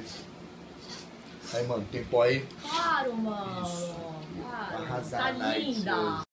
vocês. Aí, mano, tem pó aí? Claro, mano. Claro. Arrasar Tá a night linda. hoje.